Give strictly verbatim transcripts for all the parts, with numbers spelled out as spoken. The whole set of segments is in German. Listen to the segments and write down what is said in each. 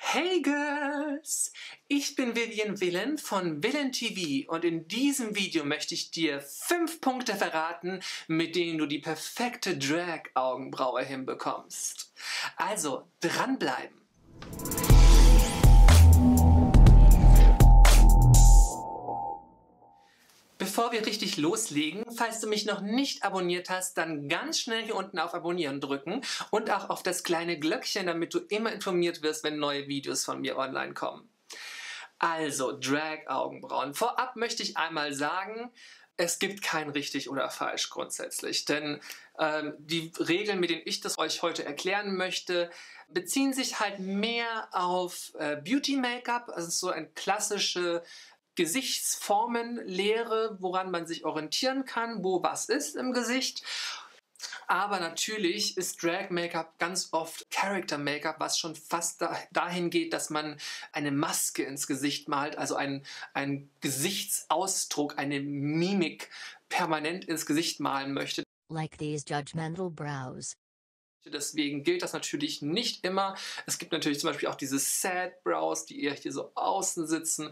Hey Girls! Ich bin Vivian Willen von Willen T V und in diesem Video möchte ich dir fünf Punkte verraten, mit denen du die perfekte Drag-Augenbraue hinbekommst. Also dranbleiben! Bevor wir richtig loslegen, falls du mich noch nicht abonniert hast, dann ganz schnell hier unten auf Abonnieren drücken und auch auf das kleine Glöckchen, damit du immer informiert wirst, wenn neue Videos von mir online kommen. Also, Drag-Augenbrauen. Vorab möchte ich einmal sagen, es gibt kein richtig oder falsch grundsätzlich, denn ähm, die Regeln, mit denen ich das euch heute erklären möchte, beziehen sich halt mehr auf äh, Beauty-Make-up, also so eine klassische Gesichtsformenlehre, woran man sich orientieren kann, wo was ist im Gesicht. Aber natürlich ist Drag-Make-up ganz oft Character-Make-up, was schon fast da, dahin geht, dass man eine Maske ins Gesicht malt, also einen, einen Gesichtsausdruck, eine Mimik permanent ins Gesicht malen möchte. Like these judgmental brows. Deswegen gilt das natürlich nicht immer. Es gibt natürlich zum Beispiel auch diese Sad Brows, die eher hier so außen sitzen.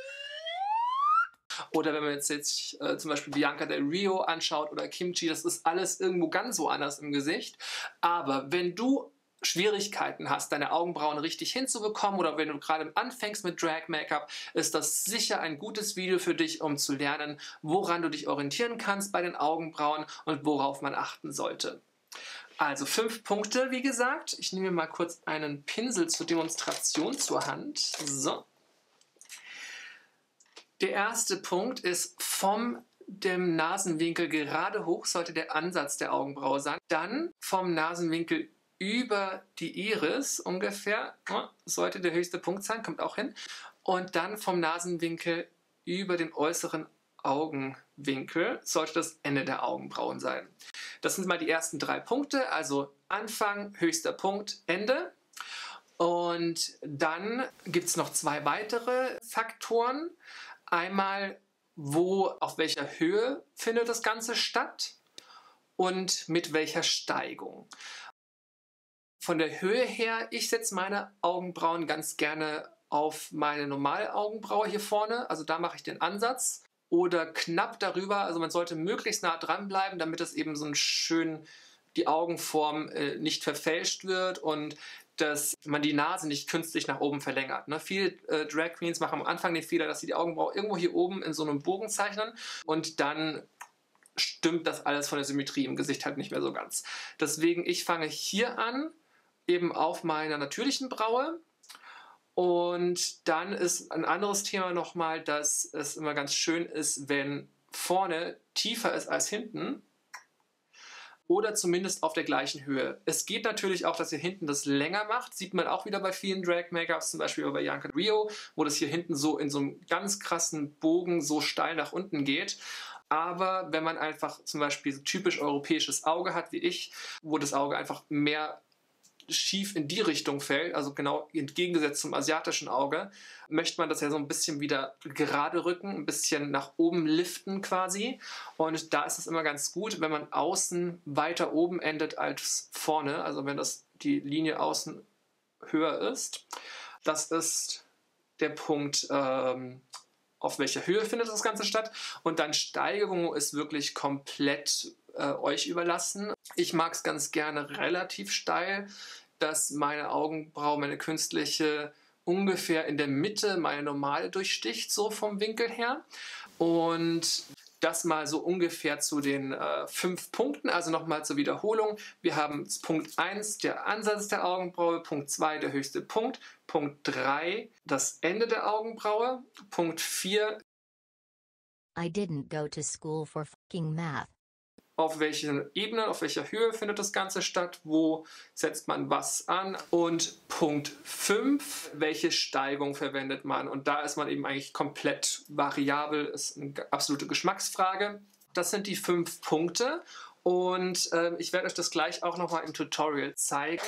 Oder wenn man jetzt, jetzt äh, zum Beispiel Bianca Del Rio anschaut oder Kimchi, das ist alles irgendwo ganz woanders im Gesicht. Aber wenn du Schwierigkeiten hast, deine Augenbrauen richtig hinzubekommen oder wenn du gerade anfängst mit Drag-Make-up, ist das sicher ein gutes Video für dich, um zu lernen, woran du dich orientieren kannst bei den Augenbrauen und worauf man achten sollte. Also fünf Punkte, wie gesagt. Ich nehme mir mal kurz einen Pinsel zur Demonstration zur Hand. So. Der erste Punkt ist, vom dem Nasenwinkel gerade hoch sollte der Ansatz der Augenbraue sein. Dann vom Nasenwinkel über die Iris ungefähr sollte der höchste Punkt sein, kommt auch hin. Und dann vom Nasenwinkel über den äußeren Augenwinkel sollte das Ende der Augenbrauen sein. Das sind mal die ersten drei Punkte, also Anfang, höchster Punkt, Ende. Und dann gibt es noch zwei weitere Faktoren. Einmal, wo, auf welcher Höhe findet das Ganze statt und mit welcher Steigung. Von der Höhe her, ich setze meine Augenbrauen ganz gerne auf meine normale Augenbraue hier vorne, also da mache ich den Ansatz. Oder knapp darüber, also man sollte möglichst nah dran bleiben, damit es eben so ein schön die Augenform äh, nicht verfälscht wird und dass man die Nase nicht künstlich nach oben verlängert. Ne? Viele äh, Drag Queens machen am Anfang den Fehler, dass sie die Augenbraue irgendwo hier oben in so einem Bogen zeichnen und dann stimmt das alles von der Symmetrie im Gesicht halt nicht mehr so ganz. Deswegen, ich fange hier an, eben auf meiner natürlichen Braue. Und dann ist ein anderes Thema nochmal, dass es immer ganz schön ist, wenn vorne tiefer ist als hinten. Oder zumindest auf der gleichen Höhe. Es geht natürlich auch, dass ihr hinten das länger macht. Sieht man auch wieder bei vielen Drag-Make-ups, zum Beispiel bei Bianca Del Rio, wo das hier hinten so in so einem ganz krassen Bogen so steil nach unten geht. Aber wenn man einfach zum Beispiel so typisch europäisches Auge hat, wie ich, wo das Auge einfach mehr schief in die Richtung fällt, also genau entgegengesetzt zum asiatischen Auge, möchte man das ja so ein bisschen wieder gerade rücken, ein bisschen nach oben liften quasi. Und da ist es immer ganz gut, wenn man außen weiter oben endet als vorne, also wenn das die Linie außen höher ist. Das ist der Punkt, ähm, auf welcher Höhe findet das Ganze statt. Und dann Steigerung ist wirklich komplett äh, euch überlassen. Ich mag es ganz gerne relativ steil, dass meine Augenbraue, meine künstliche, ungefähr in der Mitte meine normale durchsticht, so vom Winkel her. Und das mal so ungefähr zu den äh, fünf Punkten, also nochmal zur Wiederholung. Wir haben Punkt eins, der Ansatz der Augenbraue, Punkt zwei, der höchste Punkt, Punkt drei, das Ende der Augenbraue, Punkt vier, I didn't go to school for fucking math. Auf welcher Ebene, auf welcher Höhe findet das Ganze statt, wo setzt man was an und Punkt fünf, welche Steigung verwendet man und da ist man eben eigentlich komplett variabel, ist eine absolute Geschmacksfrage. Das sind die fünf Punkte und äh, ich werde euch das gleich auch nochmal im Tutorial zeigen.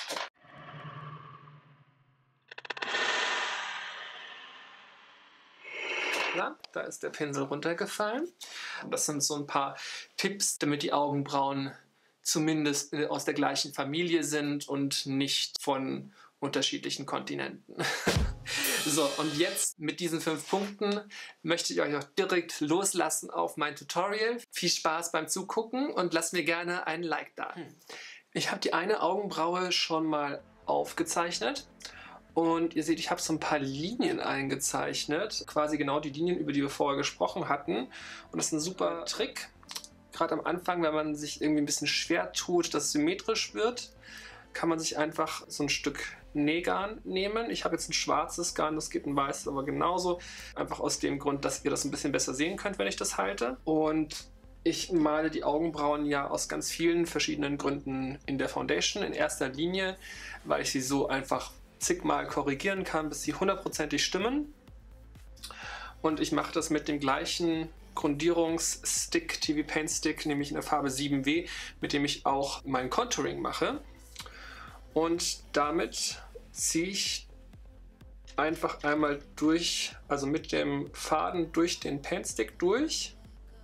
Da ist der Pinsel runtergefallen. Das sind so ein paar Tipps, damit die Augenbrauen zumindest aus der gleichen Familie sind und nicht von unterschiedlichen Kontinenten. So, und jetzt mit diesen fünf Punkten möchte ich euch auch direkt loslassen auf mein Tutorial. Viel Spaß beim Zugucken und lasst mir gerne einen Like da. Ich habe die eine Augenbraue schon mal aufgezeichnet und ihr seht, ich habe so ein paar Linien eingezeichnet. Quasi genau die Linien, über die wir vorher gesprochen hatten. Und das ist ein super Trick. Gerade am Anfang, wenn man sich irgendwie ein bisschen schwer tut, dass es symmetrisch wird, kann man sich einfach so ein Stück Nähgarn nehmen. Ich habe jetzt ein schwarzes Garn, das geht ein weißes, aber genauso. Einfach aus dem Grund, dass ihr das ein bisschen besser sehen könnt, wenn ich das halte. Und ich male die Augenbrauen ja aus ganz vielen verschiedenen Gründen in der Foundation. In erster Linie, weil ich sie so einfach zigmal korrigieren kann, bis sie hundertprozentig stimmen. Und ich mache das mit dem gleichen Grundierungsstick, T V Paint Stick, nämlich in der Farbe sieben W, mit dem ich auch mein Contouring mache. Und damit ziehe ich einfach einmal durch, also mit dem Faden durch den Paint Stick durch.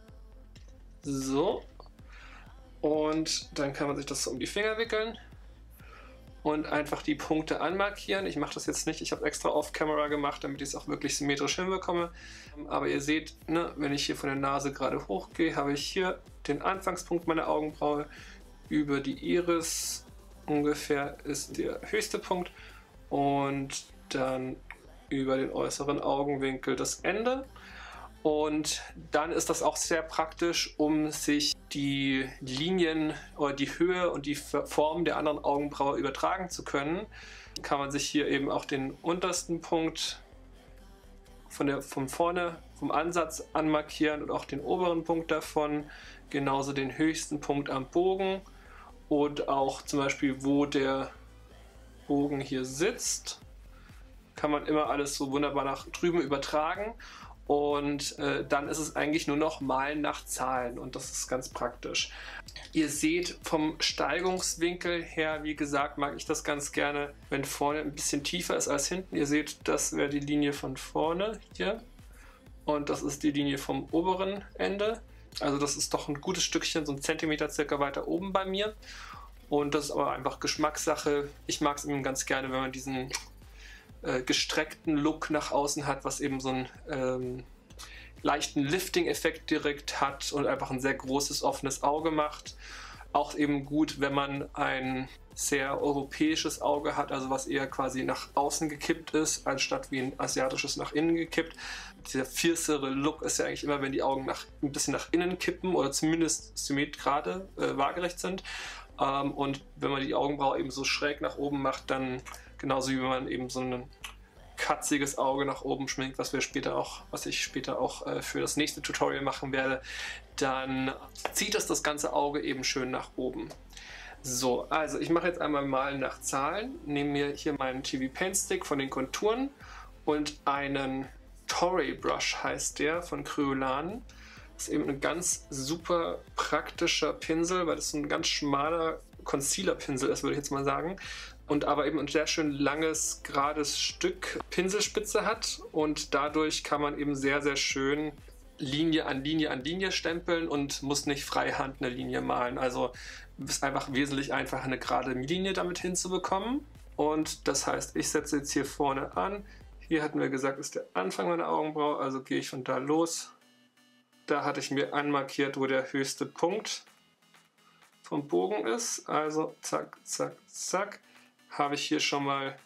So. Und dann kann man sich das so um die Finger wickeln und einfach die Punkte anmarkieren. Ich mache das jetzt nicht, ich habe extra off-camera gemacht, damit ich es auch wirklich symmetrisch hinbekomme. Aber ihr seht, ne, wenn ich hier von der Nase gerade hochgehe, habe ich hier den Anfangspunkt meiner Augenbraue. Über die Iris ungefähr ist der höchste Punkt und dann über den äußeren Augenwinkel das Ende. Und dann ist das auch sehr praktisch, um sich die Linien oder die Höhe und die Form der anderen Augenbraue übertragen zu können. Dann kann man sich hier eben auch den untersten Punkt von, der, von vorne, vom Ansatz anmarkieren und auch den oberen Punkt davon, genauso den höchsten Punkt am Bogen und auch zum Beispiel, wo der Bogen hier sitzt, kann man immer alles so wunderbar nach drüben übertragen. Und äh, dann ist es eigentlich nur noch Malen nach Zahlen und das ist ganz praktisch. Ihr seht vom Steigungswinkel her, wie gesagt, mag ich das ganz gerne, wenn vorne ein bisschen tiefer ist als hinten. Ihr seht, das wäre die Linie von vorne hier und das ist die Linie vom oberen Ende. Also das ist doch ein gutes Stückchen, so ein Zentimeter circa weiter oben bei mir. Und das ist aber einfach Geschmackssache. Ich mag es eben ganz gerne, wenn man diesen Äh, gestreckten Look nach außen hat, was eben so einen ähm, leichten Lifting-Effekt direkt hat und einfach ein sehr großes offenes Auge macht. Auch eben gut, wenn man ein sehr europäisches Auge hat, also was eher quasi nach außen gekippt ist, anstatt wie ein asiatisches nach innen gekippt. Dieser fiercere Look ist ja eigentlich immer, wenn die Augen nach, ein bisschen nach innen kippen oder zumindest symmetrisch gerade äh, waagerecht sind. Ähm, und wenn man die Augenbraue eben so schräg nach oben macht, dann genauso wie wenn man eben so ein katziges Auge nach oben schminkt, was wir später auch, was ich später auch äh, für das nächste Tutorial machen werde, dann zieht es das ganze Auge eben schön nach oben. So, also ich mache jetzt einmal Malen nach Zahlen, nehme mir hier meinen T V Paint Stick von den Konturen und einen Toray Brush heißt der von Kryolan. Das ist eben ein ganz super praktischer Pinsel, weil das so ein ganz schmaler Concealer-Pinsel ist, würde ich jetzt mal sagen. Und aber eben ein sehr schön langes, gerades Stück Pinselspitze hat und dadurch kann man eben sehr, sehr schön Linie an Linie an Linie stempeln und muss nicht freihand eine Linie malen. Also es ist einfach wesentlich einfacher, eine gerade Linie damit hinzubekommen. Und das heißt, ich setze jetzt hier vorne an. Hier hatten wir gesagt, ist der Anfang meiner Augenbraue, also gehe ich von da los. Da hatte ich mir anmarkiert, wo der höchste Punkt vom Bogen ist. Also zack, zack, zack. Habe ich hier schon mal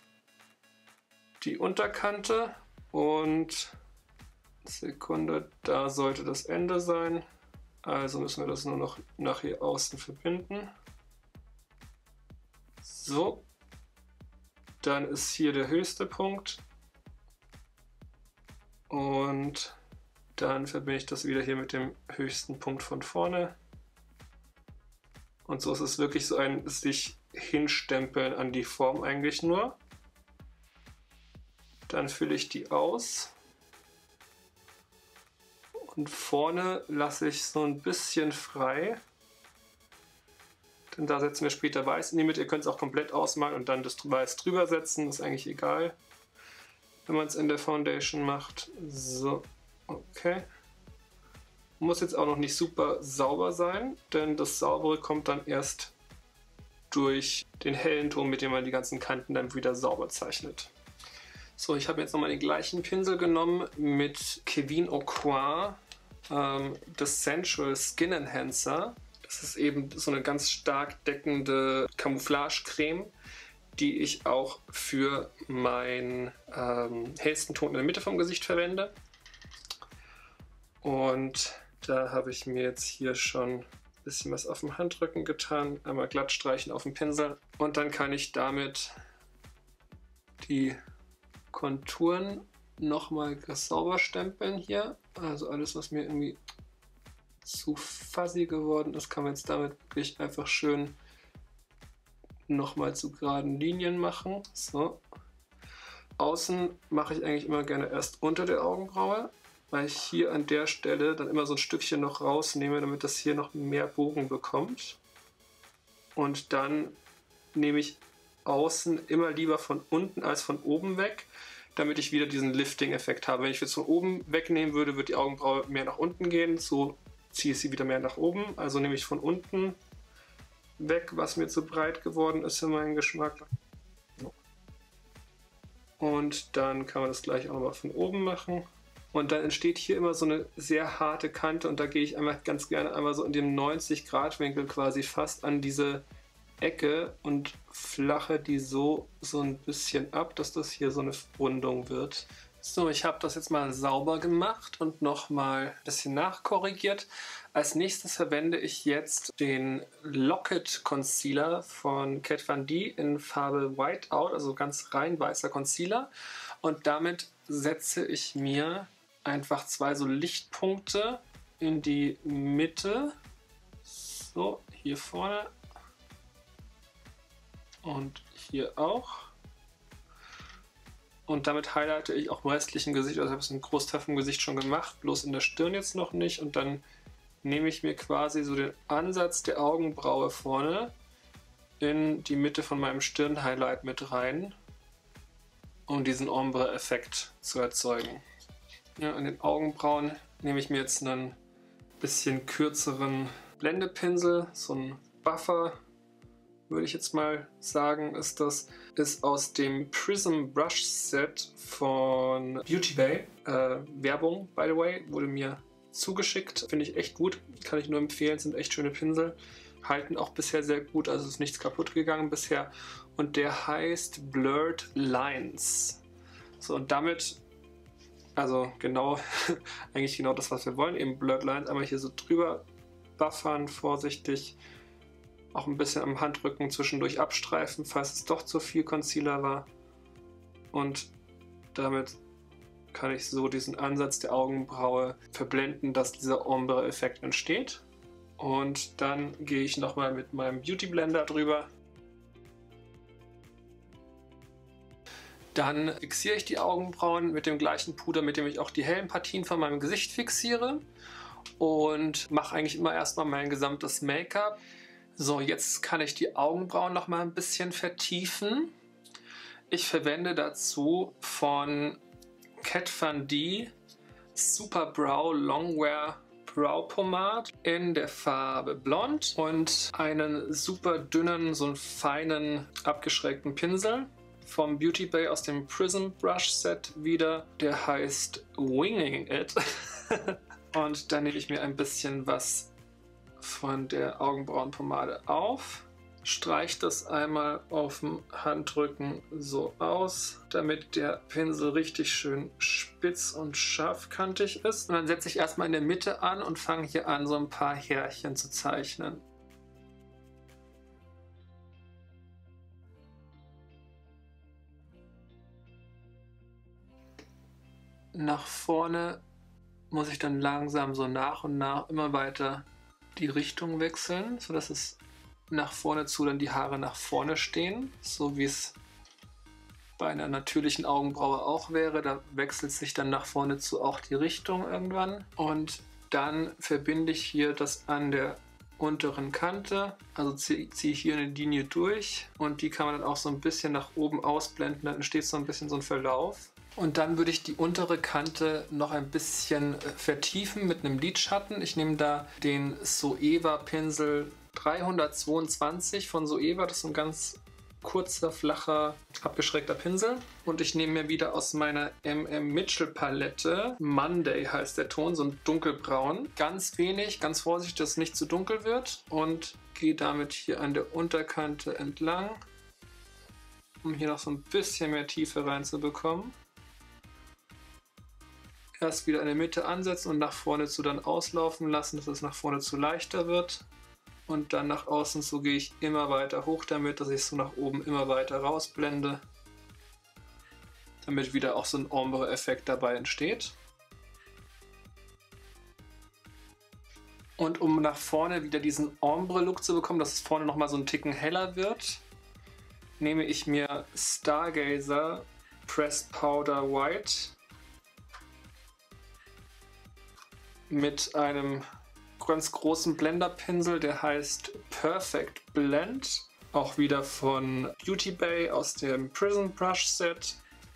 die Unterkante und Sekunde, da sollte das Ende sein. Also müssen wir das nur noch nach hier außen verbinden. So, dann ist hier der höchste Punkt und dann verbinde ich das wieder hier mit dem höchsten Punkt von vorne. Und so ist es wirklich so ein sich hinstempeln an die Form eigentlich nur. Dann fülle ich die aus. Und vorne lasse ich so ein bisschen frei. Denn da setzen wir später Weiß in die Mitte. Ihr könnt es auch komplett ausmalen und dann das Weiß drüber setzen. Das ist eigentlich egal, wenn man es in der Foundation macht. So, okay. Muss jetzt auch noch nicht super sauber sein, denn das Saubere kommt dann erst durch den hellen Ton, mit dem man die ganzen Kanten dann wieder sauber zeichnet. So, ich habe jetzt nochmal den gleichen Pinsel genommen mit Kevyn Aucoin, ähm, das Sensual Skin Enhancer. Das ist eben so eine ganz stark deckende Camouflage-Creme, die ich auch für meinen ähm, hellsten Ton in der Mitte vom Gesicht verwende. Und da habe ich mir jetzt hier schon ein bisschen was auf dem Handrücken getan, einmal glatt streichen auf dem Pinsel und dann kann ich damit die Konturen nochmal sauber stempeln hier. Also alles, was mir irgendwie zu fuzzy geworden ist, kann man jetzt damit wirklich einfach schön nochmal zu geraden Linien machen. So. Außen mache ich eigentlich immer gerne erst unter der Augenbraue, weil ich hier an der Stelle dann immer so ein Stückchen noch rausnehme, damit das hier noch mehr Bogen bekommt. Und dann nehme ich außen immer lieber von unten als von oben weg, damit ich wieder diesen Lifting-Effekt habe. Wenn ich jetzt von oben wegnehmen würde, würde die Augenbraue mehr nach unten gehen. So ziehe ich sie wieder mehr nach oben. Also nehme ich von unten weg, was mir zu breit geworden ist für meinen Geschmack. Und dann kann man das gleich auch nochmal von oben machen. Und dann entsteht hier immer so eine sehr harte Kante und da gehe ich einmal ganz gerne einmal so in dem neunzig Grad Winkel quasi fast an diese Ecke und flache die so, so ein bisschen ab, dass das hier so eine Rundung wird. So, ich habe das jetzt mal sauber gemacht und nochmal ein bisschen nachkorrigiert. Als nächstes verwende ich jetzt den Locket Concealer von Kat Von D in Farbe Whiteout, also ganz rein weißer Concealer. Und damit setze ich mir einfach zwei so Lichtpunkte in die Mitte. So, hier vorne. Und hier auch. Und damit highlighte ich auch im restlichen Gesicht, also ich habe es einen Großteil vom Gesicht schon gemacht, bloß in der Stirn jetzt noch nicht. Und dann nehme ich mir quasi so den Ansatz der Augenbraue vorne in die Mitte von meinem Stirn-Highlight mit rein, um diesen Ombre-Effekt zu erzeugen. Ja, an den Augenbrauen nehme ich mir jetzt einen bisschen kürzeren Blendepinsel, so einen Buffer, würde ich jetzt mal sagen, ist das, ist aus dem Prism Brush Set von Beauty Bay. Äh, Werbung, by the way, wurde mir zugeschickt. Finde ich echt gut, kann ich nur empfehlen, sind echt schöne Pinsel. Halten auch bisher sehr gut, also ist nichts kaputt gegangen bisher. Und der heißt Blurred Lines. So, und damit, also genau, eigentlich genau das, was wir wollen, eben Blurred Lines, einmal hier so drüber buffern, vorsichtig. Auch ein bisschen am Handrücken zwischendurch abstreifen, falls es doch zu viel Concealer war. Und damit kann ich so diesen Ansatz der Augenbraue verblenden, dass dieser Ombre-Effekt entsteht. Und dann gehe ich nochmal mit meinem Beauty Blender drüber. Dann fixiere ich die Augenbrauen mit dem gleichen Puder, mit dem ich auch die hellen Partien von meinem Gesicht fixiere. Und mache eigentlich immer erstmal mein gesamtes Make-up. So, jetzt kann ich die Augenbrauen noch mal ein bisschen vertiefen. Ich verwende dazu von Kat Von D Super Brow Longwear Brow Pomade in der Farbe Blond und einen super dünnen, so einen feinen, abgeschrägten Pinsel vom Beauty Bay aus dem Prism Brush Set wieder. Der heißt Winging It. Und dann nehme ich mir ein bisschen was von der Augenbrauenpomade auf, streiche das einmal auf dem Handrücken so aus, damit der Pinsel richtig schön spitz und scharfkantig ist. Und dann setze ich erstmal in der Mitte an und fange hier an, so ein paar Härchen zu zeichnen. Nach vorne muss ich dann langsam so nach und nach immer weiter die Richtung wechseln, sodass es nach vorne zu dann die Haare nach vorne stehen, so wie es bei einer natürlichen Augenbraue auch wäre. Da wechselt sich dann nach vorne zu auch die Richtung irgendwann. Und dann verbinde ich hier das an der unteren Kante, also ziehe zieh ich hier eine Linie durch und die kann man dann auch so ein bisschen nach oben ausblenden, dann entsteht so ein bisschen so ein Verlauf. Und dann würde ich die untere Kante noch ein bisschen vertiefen mit einem Lidschatten. Ich nehme da den Zoeva Pinsel dreihundertzweiundzwanzig von Zoeva. Das ist ein ganz kurzer, flacher, abgeschrägter Pinsel. Und ich nehme mir wieder aus meiner M M Mitchell Palette, Monday heißt der Ton, so ein dunkelbraun. Ganz wenig, ganz vorsichtig, dass es nicht zu dunkel wird. Und gehe damit hier an der Unterkante entlang, um hier noch so ein bisschen mehr Tiefe reinzubekommen. Erst wieder in der Mitte ansetzen und nach vorne zu dann auslaufen lassen, dass es nach vorne zu leichter wird. Und dann nach außen so gehe ich immer weiter hoch damit, dass ich so nach oben immer weiter rausblende, damit wieder auch so ein Ombre-Effekt dabei entsteht. Und um nach vorne wieder diesen Ombre-Look zu bekommen, dass es vorne nochmal so einen Ticken heller wird, nehme ich mir Stargazer Pressed Powder White mit einem ganz großen Blenderpinsel, der heißt Perfect Blend, auch wieder von Beauty Bay aus dem Prism Brush Set.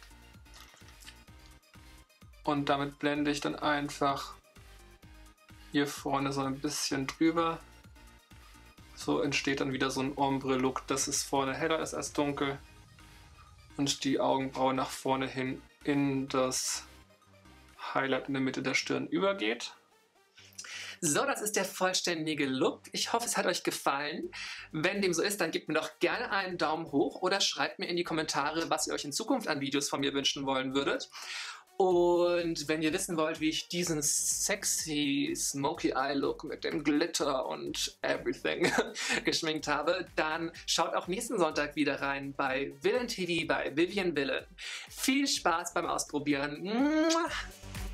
Und damit blende ich dann einfach hier vorne so ein bisschen drüber. So entsteht dann wieder so ein Ombre-Look, dass es vorne heller ist als dunkel und die Augenbraue nach vorne hin in das Highlight in der Mitte der Stirn übergeht. So, das ist der vollständige Look. Ich hoffe, es hat euch gefallen. Wenn dem so ist, dann gebt mir doch gerne einen Daumen hoch oder schreibt mir in die Kommentare, was ihr euch in Zukunft an Videos von mir wünschen wollen würdet. Und wenn ihr wissen wollt, wie ich diesen sexy Smoky Eye Look mit dem Glitter und everything geschminkt habe, dann schaut auch nächsten Sonntag wieder rein bei Villain T V bei Vivian Villain. Viel Spaß beim Ausprobieren.